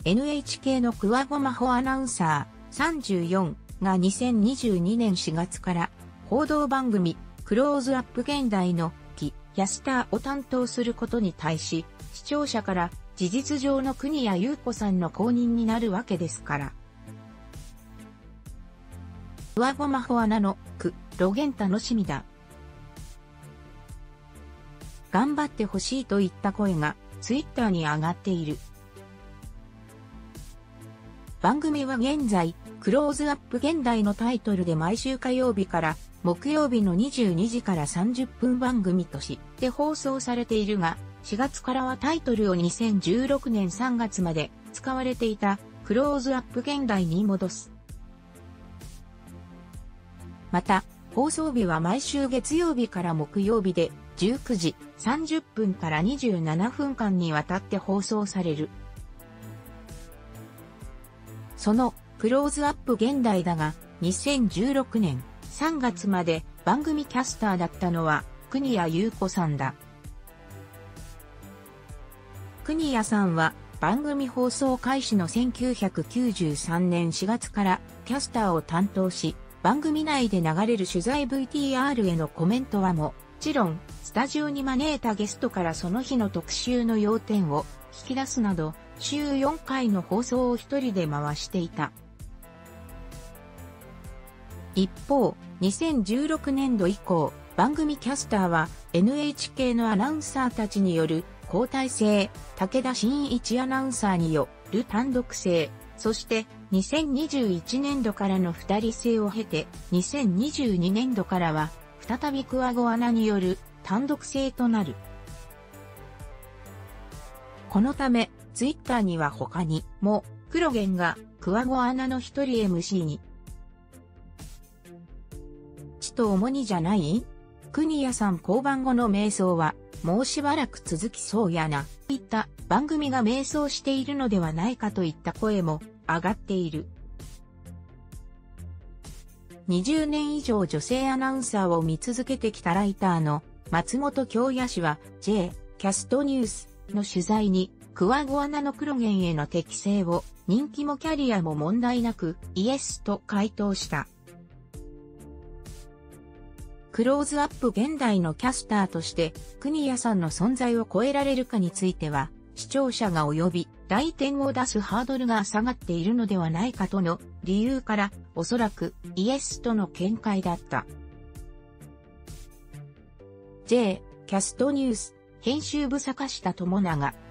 NHK の桑子真帆アナウンサー34が2022年4月から報道番組クローズアップ現代のキャスターを担当することに対し視聴者から事実上の国谷裕子さんの後任になるわけですから。桑子真帆アナの露言楽しみだ。頑張ってほしいといった声がツイッターに上がっている。番組は現在、クローズアップ現代のタイトルで毎週火曜日から木曜日の22時から30分番組として放送されているが、4月からはタイトルを2016年3月まで使われていたクローズアップ現代に戻す。また、放送日は毎週月曜日から木曜日で19時30分から27分間にわたって放送される。そのクローズアップ現代だが、2016年3月まで番組キャスターだったのは国谷裕子さんだ。国谷さんは番組放送開始の1993年4月からキャスターを担当し、番組内で流れる取材 VTR へのコメントはもちろん、スタジオに招いたゲストからその日の特集の要点を引き出すなど、週4回の放送を一人で回していた。一方、2016年度以降、番組キャスターは NHK のアナウンサーたちによる交代制、武田真一アナウンサーによる単独制、そして2021年度からの二人制を経て、2022年度からは再び桑子アナによる単独制となる。このため、ツイッターには他にも、黒源が桑子アナの一人 MC に。ちと重荷じゃない?国谷さん降板後の迷走は、もうしばらく続きそうやな。といった番組が迷走しているのではないかといった声も上がっている。20年以上女性アナウンサーを見続けてきたライターの松本京也氏は J キャストニュースの取材に桑子アナの黒源への適性を人気もキャリアも問題なくイエスと回答した。クローズアップ現代のキャスターとして国谷さんの存在を超えられるかについては視聴者が及び来店を出すハードルが下がっているのではないかとの理由からおそらくイエスとの見解だった。J キャストニュース編集部坂下智永